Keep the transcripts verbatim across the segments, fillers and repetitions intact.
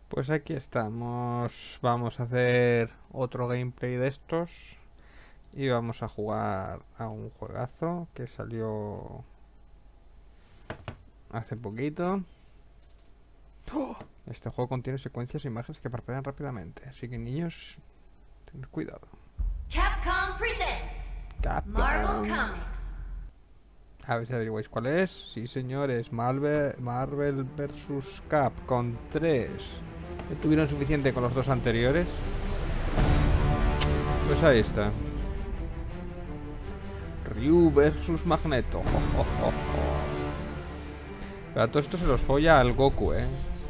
Pues aquí estamos. Vamos a hacer otro gameplay de estos. Y vamos a jugar a un juegazo que salió hace poquito. ¡Oh! Este juego contiene secuencias e imágenes que parpadean rápidamente. Así que niños, tened cuidado. Capcom presents Capcom. Marvel Comics. A ver si averiguáis cuál es. Sí, señores. Marvel, Marvel versus. Capcom tres. ¿No tuvieron suficiente con los dos anteriores? Pues ahí está. Ryu versus Magneto. Jo, jo, jo, jo. Pero a todo esto se los folla al Goku, eh.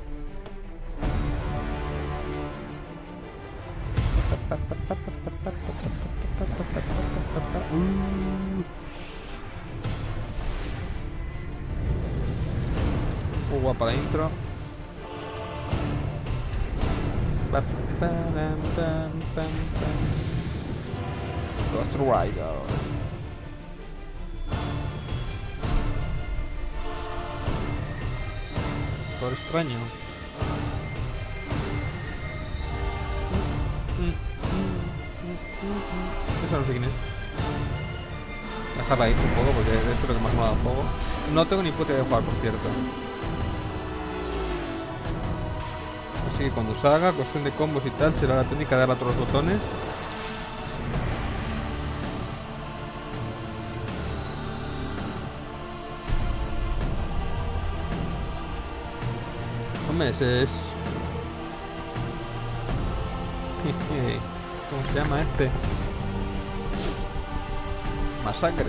Muy guapa la intro. Ghost Rider. Por extraño. Eso no sé quién es. Dejarla ahí un poco porque esto es lo que más mola del juego. No tengo ni puta idea de jugar, por cierto. Así que cuando salga, cuestión de combos y tal, será la técnica de darle a todos los botones. Hombre, ese es... ¿Cómo se llama este? Masacre.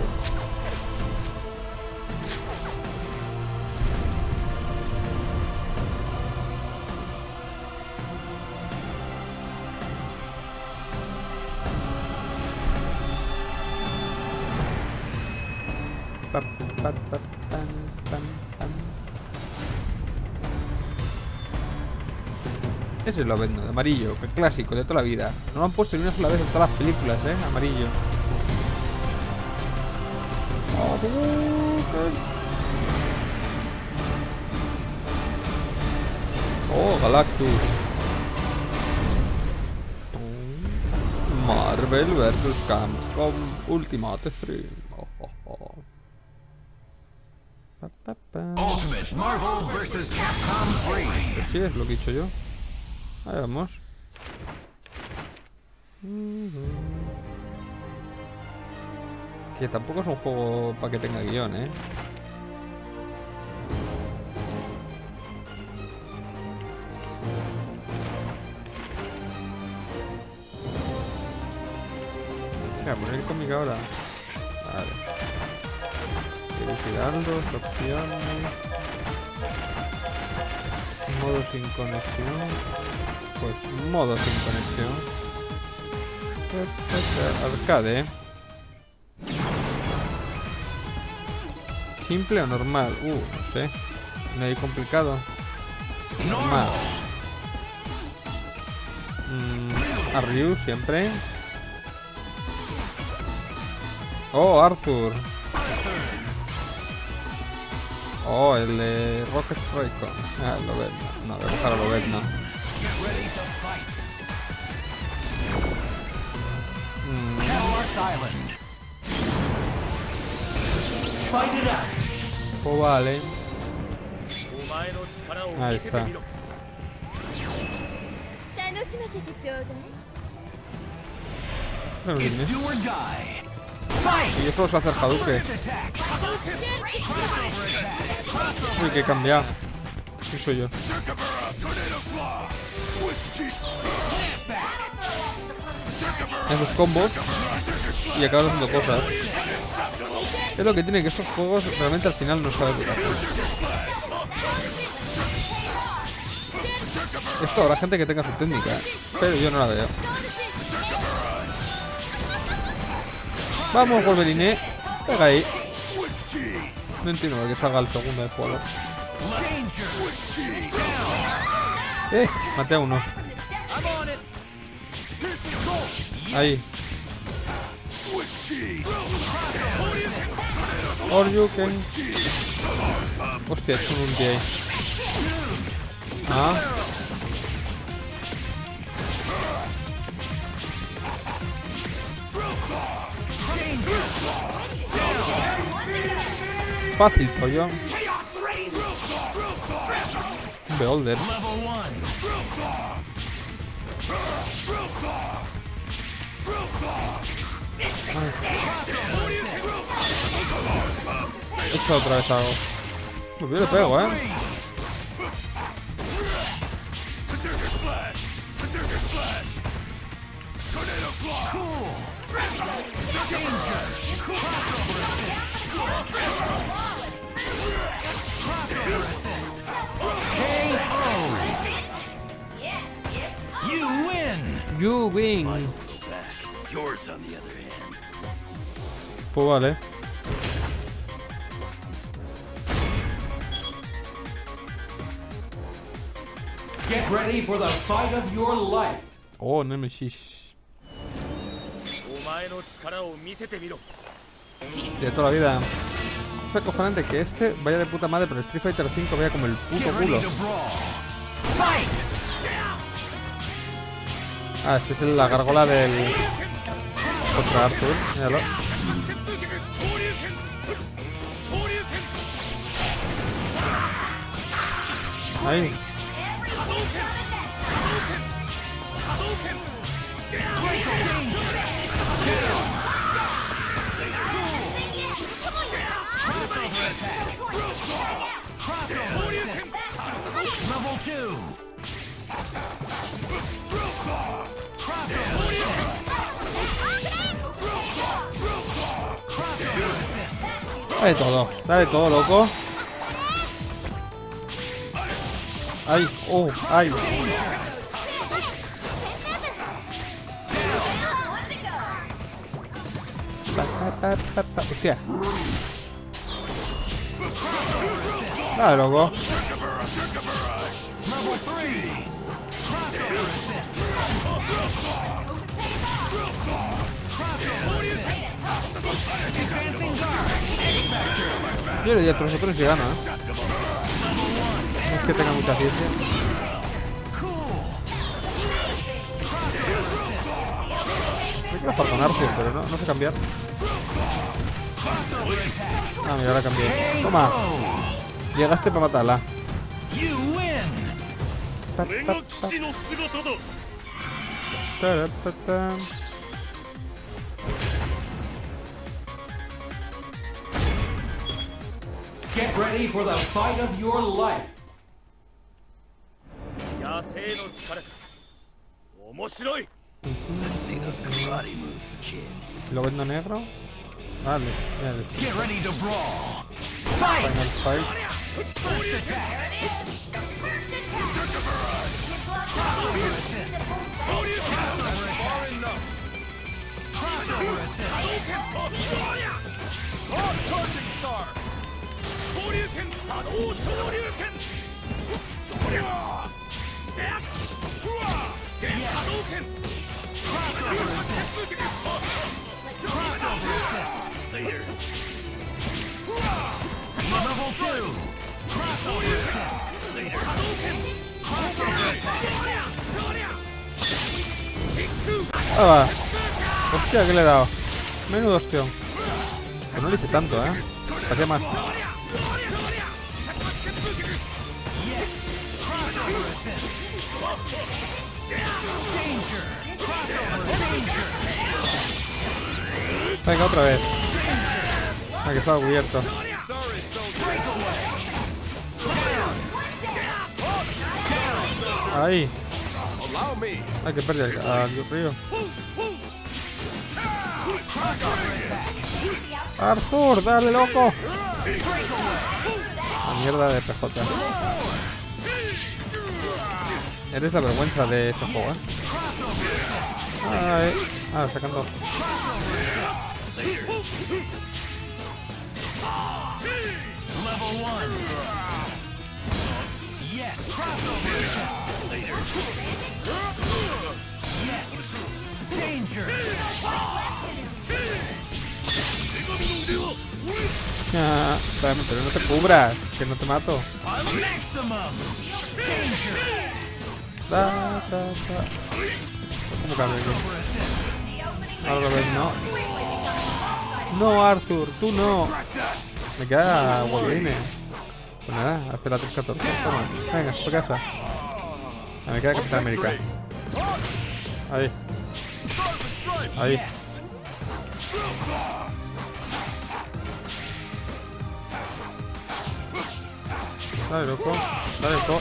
Pa, pa, pa, pan, pan, pan. Ese es lo vendo, de amarillo, que clásico, de toda la vida. No lo han puesto ni una sola vez en todas las películas, eh, amarillo. Oh, Galactus. Marvel versus. Capcom Ultimate Stream. Oh, oh, oh. Pa, pa, pa. Ultimate Marvel versus. Capcom tres. Pues sí, es lo que he dicho yo. Ahí vamos. Que tampoco es un juego para que tenga guión, ¿eh? Voy a poner el cómic ahora. Vale. Verificarlos, opciones. Modo sin conexión. Pues modo sin conexión. Arcade. ¿Simple o normal? Uh, no sé. No hay complicado. Normal. Mm, a Ryu siempre. Oh, Arthur. Oh, el de Rocket Strike. Ah, lo ves. No, voy a buscar a lo ves, no. Mm. Oh, vale. Ahí está. Pero dime. Y yo solo sé hacer Hadouken. Uy, que he cambiado. ¿Qué soy yo? Esos combos y acabas haciendo cosas. Es lo que tiene, que estos juegos realmente al final no sabes lo que hacer. Esto habrá gente que tenga su técnica, pero yo no la veo. Vamos, Wolverine. Pega ahí. No entiendo por qué salga el segundo de juego. Eh, maté a uno. Ahí. Oryuken. Hostia, es un ulti ahí. Ah. fácil, pollo. Un beholder. He hecho otra vez algo. Pues yo le pego, eh. You win. You win. Yours on the other hand. Pues vale. Get ready for the fight of your life. Oh, Nemesis. De toda la vida. Es acojonante que este vaya de puta madre, pero el Street Fighter cinco vaya como el puto culo. Ah, este es la gárgola del... contra Arthur, míralo. Ahí. Level two. Dale todo, dale todo, loco. Ay, oh, ay. Pa, pa, pa, pa. Hostia. Dale, loco. Yo le di a otros otros y gana, ¿eh? No es que tenga mucha ciencia. Me quiero jugar con Arthur, pero no, no sé cambiar. Ah, mira, ahora cambié. Toma. Llegaste para matarla. Pa, pa, pa. Ta, ta, ta. Get ready for the fight of your life. Let's see those karate moves, kid. ¿Lo vendo negro? Vale, vale. Get ready to brawl. Final fight. First attack. Level two. Crossover attack. Later. Ah, va. Hostia, ¿qué le he dado? Menudo hostión. Que no le hice tanto, ¿eh? Hacía más. Venga, otra vez. Ah, que estaba cubierto. Ahí. Hay que perder al río. Arthur, dale, loco. La mierda de P J. Eres la vergüenza de este juego, ¿eh? Ay. Ah, sacando. Level one. Yes. Crossover attack. Later. Yes. Danger. Ah, pero no te cubras, que no te mato. Maximum. Danger. Da, da, da. ¿Cómo cambia aquí? Ahora ves, no. No, Arthur, tú no. Me queda Wolverine. Pues nada, hace la tres catorce. Toma. Venga, por casa. Ah, me queda Capitán América. Ahí. Ahí. Dale, loco. Dale, loco.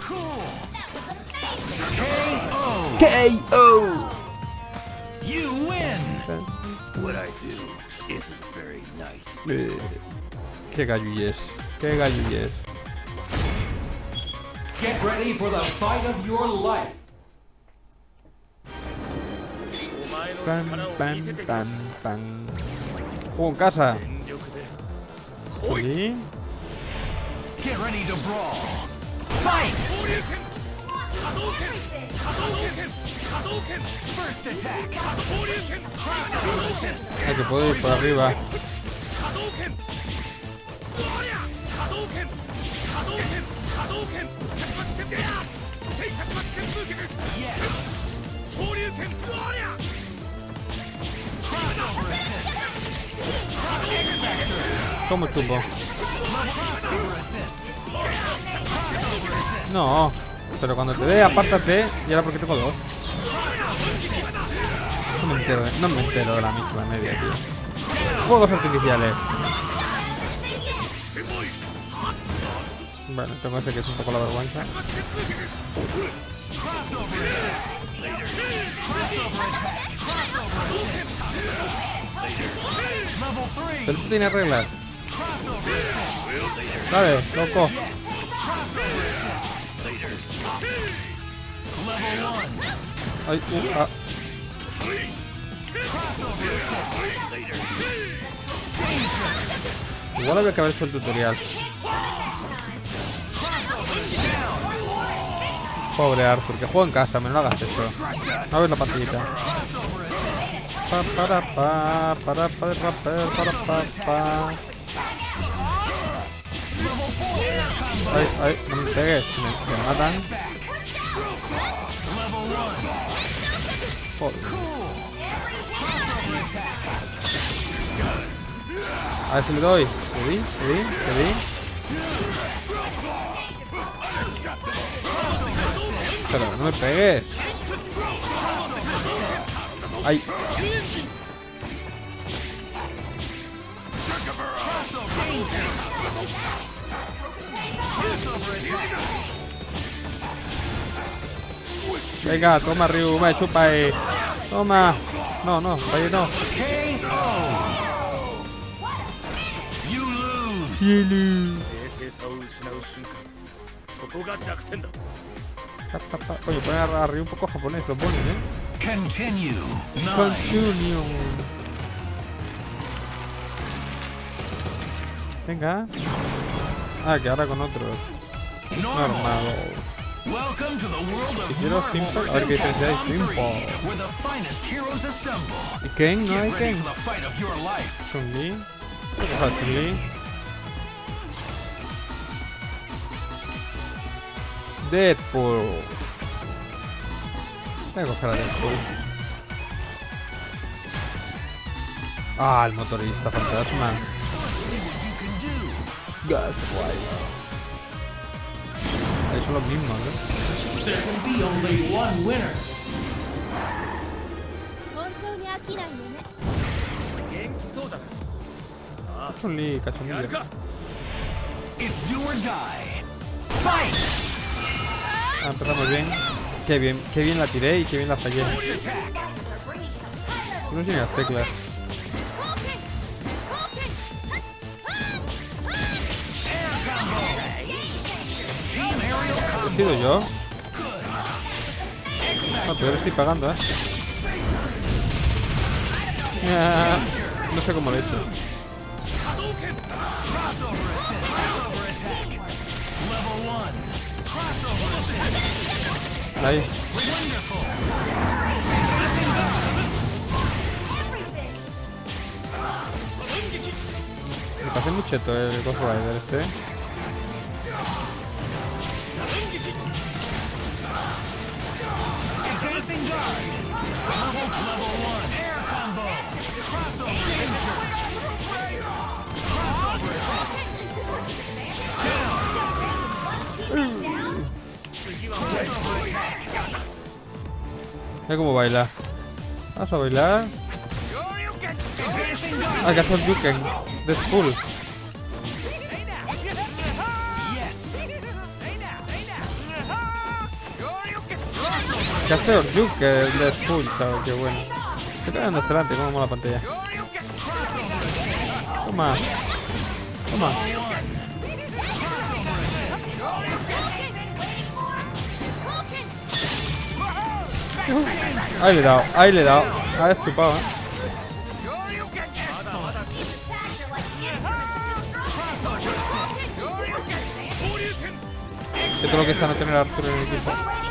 K O. K O. You win. What I do isn't very nice. Eh, Qué galluyes. Qué galluyes. Get ready for the fight of your life. Pam, pam, pam, pam. Juego en casa. Sí. Get ready to brawl. Fight. First attack. Ay, que puedo ir por arriba. ¿Cómo chumbo? No, pero cuando te dé, apártate. Y ahora porque tengo dos. No me entero, no me entero de la misma media, tío. Fuegos artificiales. Bueno, tengo ese que es un poco la vergüenza. Pero tú tienes reglas. Dale, loco. Ay, uh, ah. Igual había que haber hecho el tutorial. Pobre Arthur, que juega en casa, me no hagas eso. A ver la pantallita. Pa, para, pa, para, para, para, para, para, pa. Ay, ay, no me pegues, me, me matan. Joder. A ver si le doy. ¿Le di? ¿Le di? ¿Le di? Pero no me pegues. Ay. Venga, toma Ryu, me chupa ahí. Toma. No, no, ahí no. Yulu. Oye, ponen a Ryu un poco japonés, lo ponen, eh. Continue. Nine. Continue. Venga. Ah, que ahora con otros. Normal. Welcome to the world of Si quiero Marvel Simple, a ver qué versus. dice ahí, Simple. Where the finest heroes assemble. ¿Y Ken? ¿No hay Get ready Ken? for the fight of your life. Chun-Li. Coja Chun-Li. Deadpool. Voy a coger a Deadpool. Ah, el motorista fantasma. Gaslight. Ahí son los mismos, ¿eh? There can be only one winner. Chun-Li, cachondillo. It's do or die. Fight. Ah, empezamos bien. Qué bien, qué bien la tiré y qué bien la fallé. No tiene las teclas. ¿He sido yo? No, pero estoy pagando, ¿eh? Ah, no sé cómo lo he hecho. Ahí. Me pasé muy cheto el Ghost Rider este. Mira cómo baila. Vamos a bailar. Ah, que hace el Yuken. De full. Que hace el Yuken de full, ¿sabes? Qué bueno. Se queda en excelente, como mola la pantalla. Toma. Toma. Ahí le he dado, ahí le he dado. Ah, es chupado, eh. Que todo lo que está no tener a Arthur en el equipo.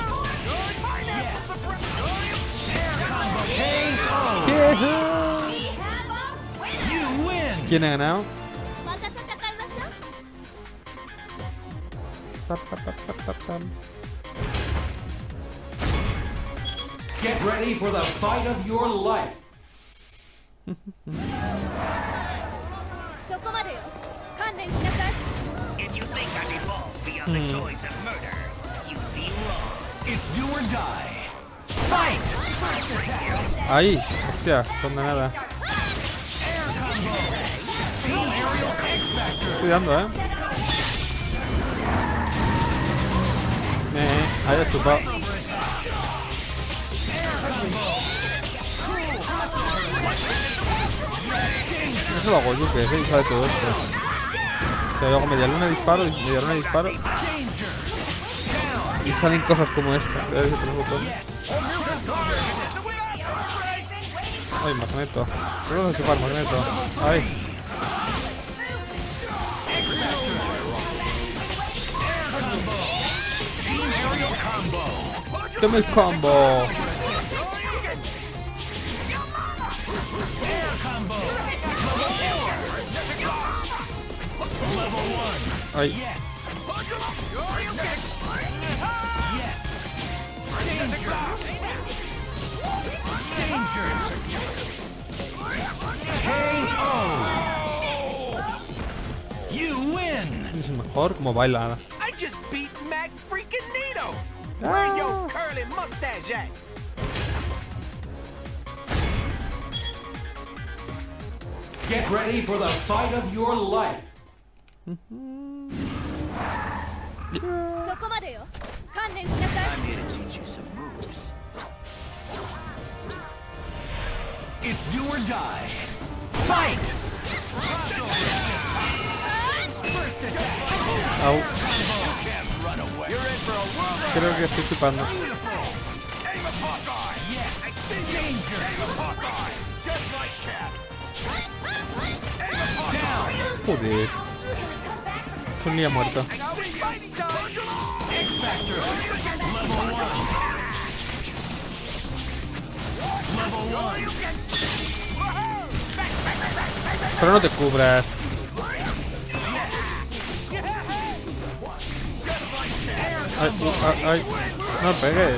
¿Quién ha ganado? Pa, pa, pa, pa, pa, pa. Get ready for the fight of your life. If you think I've evolved beyond the joys of murder, you'd be wrong. It's do or die. Fight! Ahí, hostia, son de nada. Estoy dando, eh. Eh, ahí he chupado. Eso lo hago yo, que es sabe todo esto. O sea, yo hago media luna disparo y media luna disparo. Y salen cosas como esta. A ver si tenemos botón. Ay, Magneto. Solo de chupar, Magneto. Ay. Toma el combo. Ay. Es el mejor como baila. I just beat Mac freaking Nito. Where your curly mustache at? Get ready for the fight of your life. I'm here to teach you some moves. It's do or die. Fight! First attack. Au. Run away. You're in for a world. Creo que estoy chupando. Aim of Hawkeye. Yeah, I see danger. Aim of Hawkeye. Just like Cap. Aim of Hawkeye. Joder. Un día muerto. Now we fighting time. X-Factor. Level one. Level one. Pero no te cubras. Ay, ay, ay. No pegues.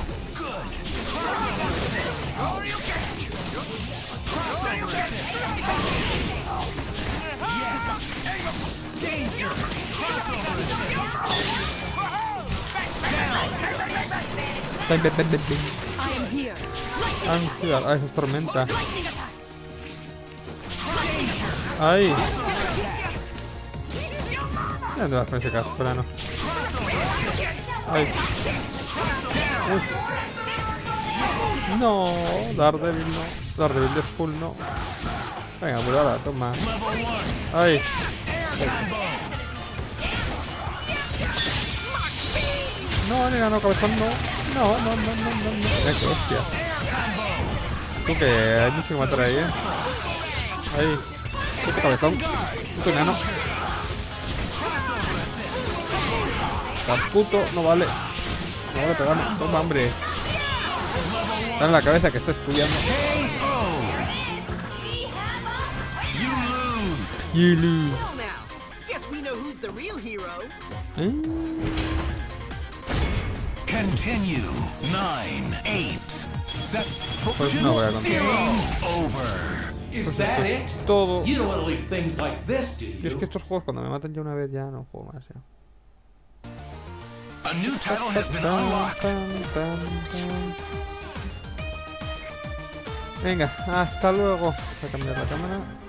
Ven, ven, ven, ven, ven. Ansiedad. Ay, esa es tormenta. Ay. ¿Dónde vas con ese casco, no? Ay. Uf. No, Daredevil no. Daredevil de full no. Venga, pues ahora, toma. Ay. No, ni ganó cabezón, no. No, no, no, no, no, no. Mira qué hostia. Tú que hay mucho que matar ahí, eh. Ahí. Puto cabezón. Puto enano. Tan puto, no vale. No vale pegarme. Toma, hambre. Dale en la cabeza que está estudiando. You lose. Well now, guess we know who's the real hero. ¿Eh? Continue. Nine, eight, seven, Pues no voy a contar. game over. Is that it? Todo. You don't want to leave things like this, do Y es que you? estos juegos cuando me matan ya una vez ya no juego más ya. A new title has been unlocked. Venga, hasta luego. Voy a cambiar la cámara.